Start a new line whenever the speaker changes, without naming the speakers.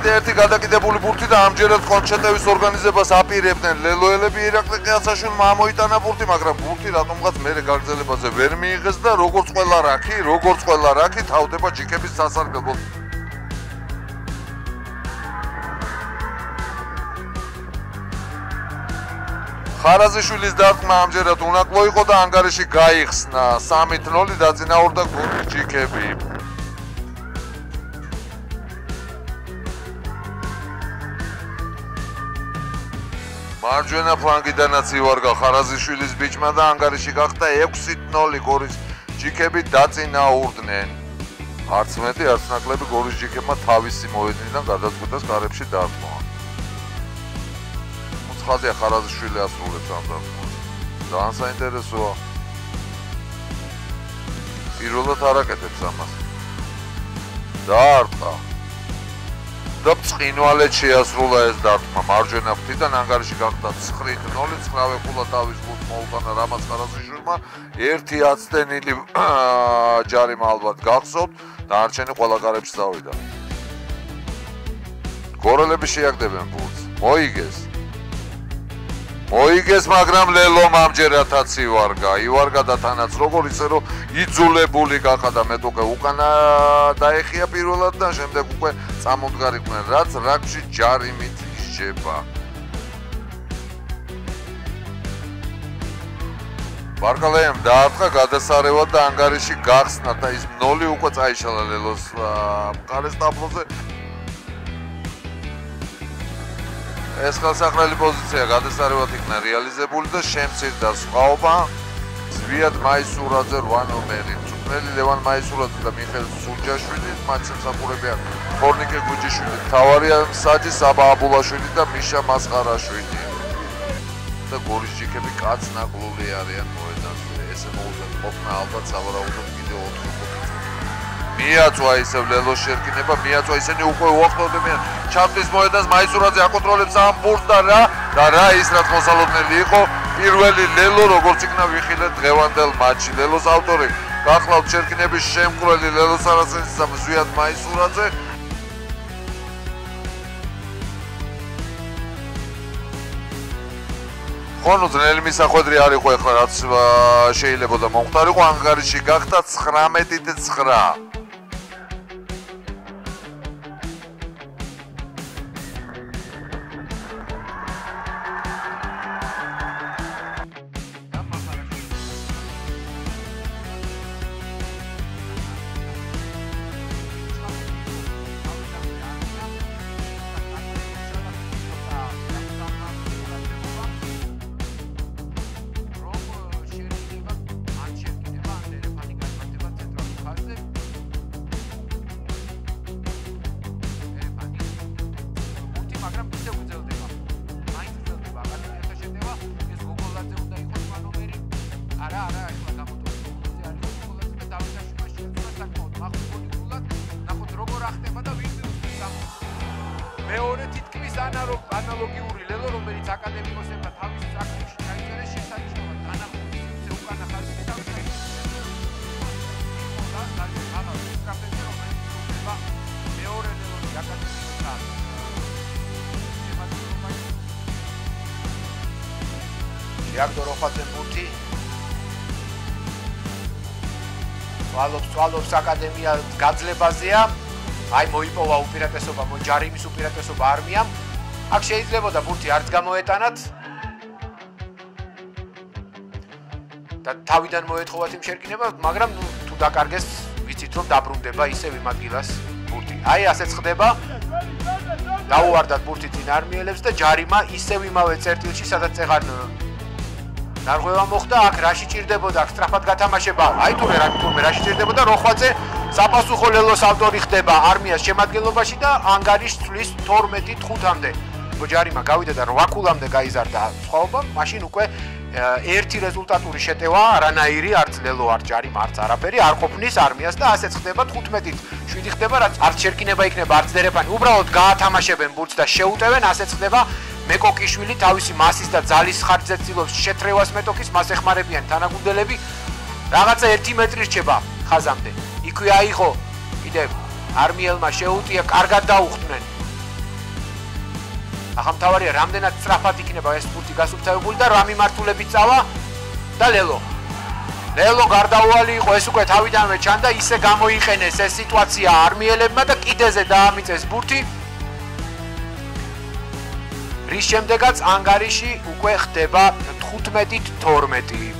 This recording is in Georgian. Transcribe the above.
კიდე ერთი გადაკიდებული ბურთი და ამჯერად კონჩეტევის ორგანიზებას აპირებდნენ ლელოელები. ირაკლი ყიასაშვილმა ამოიტანა ბურთი, მაგრამ ბურთი რატომღაც მერე გაგრძელებაზე ვერ მიიღეს და როგორც ყველა რაქი თავდება ჯიქების სასარგებლოდ. ხარაზიშვილის დარტყმა ამჯერად უნაკლო იყო და ანგარიში გაიხსნა. 3-0 დაწინაურდა გუნდის ჯიქები. მარჯვენა ფლანგიდანაც ივარგა ხარაზიშვილის ბიჭმა და ანგარიში გახდა 6-0 გორის ჯიქები დაწინაურდნენ. არც მეტი, არც ნაკლები გორის ჯიქებმა თავისი მოედნიდან გადაწყვეტას კარებში დარტყმა. ხაზია ხარაზიშვილი ასრულებს ამ დარტყმას. ძალიან საინტერესოა. პირველად არ აკეთებს ამას. დაარტყა. და ბრწყინვალედ შეასრულა ეს დარტყმა. მარჯვენა ფრთიდან ანგარიში გახდა 9-0, 9 ყულა თავის გუნდს მოუტანა რამაზ ხარაზიშვილმა. 1 აცდენილი ჯარიმა ალბათ გახსოვთ, დანარჩენი ყველა კარებში წავიდა. გორელები შეაგდებენ ბურთს. მოიგეს, მაგრამ ლელომ ამჯერადაც ივარგა და თანაც როგორ ისე რომ იძულებული გაყადა მეტოქე უკანა დაეხია პირველად და შემდეგ უკვე წამოდგარიყვნენ, რაც რაგბში ჯარიმით ისჯება. ბარკალეემ დაარტყა გადასარევად და ანგარიში გახსნა და ის 0 უკვე წაიშალა ლელოს მყარეს ტაბლოზე. ეს ხელსაყრელი პოზიცია გადასარევად იქნა რეალიზებული და შემცირდა სხვაობა. ზვიად მაისურაძე 8 ნომერი, მწვრთნელი ლევან მაისურაძე და მიხეილ სურჯაშვილი, მათსამსახურებია ხორნიკე გუჯიშვილი, მთავარია საჯი საბა აბულაშვილი და მიშა მასყარაშვილი. და გორის ჯიქები კაცნაკლული არიან მოედანზე. ესე მოუწევთ ყოფნა ალბათ სავარაუდოდ კიდევ 4 მიაწვა ისევ ლელოს შერკინება, მიაწვა ისინი უკვე უახლოვდებიან ჩამტის მოედანს. მაისურაძე აკონტროლებს ამ ბურთს და რა ის რაც მოსალოდნელი იყო პირველი ლელო როგორც იქნა ვიხილეთ დღევანდელ მატჩში. ლელოს ავტორი გახლავთ შერკინების შემკვრელი ლელოს არასენსისა ზვიად მაისურაძე. ხონო ძნელი მისახვედრი არ იყო ეხლა რაც შეიძლება და მომხდარიყო. ანგარიში გახდა 19-9. მეორე თითქმის ანალოგიური ლელო, რომელიც აკადემიკოსებმა თავის აქტივში დაიწერეს შესანიშნავად განახორციელეს ისე უკანა ხაზში და მეორე ლელონის აკადემიკოსთან შეაგდო როხაძემ ბურთი წვალობს აკადემია გაძლებაზეა. აი მოიპოვა უპირატესობა, ჯარიმის უპირატესობა არმიამ. აქ შეიძლებოდა ბურთი არც გამოეტანათ და თავიდან მოეთხოვათ იმ შერკინება, მაგრამ თუ დაკარგეს, ვიცით რომ დაბრუნდება ისევ იმ ადგილას ბურთი. აი ასეც ხდება. დაუვარდათ ბურთი წინ არმიელებს და ჯარიმა ისევ იმავე წერტილში, სადაც წეღარ დარღვევა მოხდა. აქ რაში ჭირდებოდა, აქ სწრაფად გათამაშება. აი თურმე რაში ჭირდებოდა, როხვაძე საპასუხო ლელოს ავტორი ხდება არმიას შემადგენლობაში და ანგარიშს წვლის 12-5-მდე. ჯარიმა გავიდა და 8 ქულამდე გაიზარდა სხვაობა, მაშინ უკვე ერთი რეზულტატური შეტევა არანაირი არც ლელო არც ჯარიმა არც არაფერი არ ყოფნის არმიას და ასეც ხდება 15-ით 7 ხდება, რაც არც შერკინება იქნება, არც დერეფანი. უბრალოდ გაათამაშებენ ბურთს და შეუტევენ, ასეც ხდება. მეკოკიშვილი თავისი მასის და ძალის ხარჯზე ცდილობს შეტრევას მეტოქის, მას ეხმარებიან თანაგუნდელები. რაღაცა 1 მეტრი რჩება ხაზამდე. იქვე აიღო კიდევ არმიელმა შეუტია, კარგად დაუხდნენ. ახლა მთავარია რამდენად სწრაფად იქნება ეს ბურთი გასუფთავებული და რა მიმართულებით წავა და ლელო გარდაუვალი იყო, ეს უკვე თავიდანვე ჩანდა, ისე გამოიყენეს ეს სიტუაცია არმიელებმა და კიდეზე დაამიწეს ბურთი. რის შემდეგაც ანგარიში უკვე ხდება 15-12.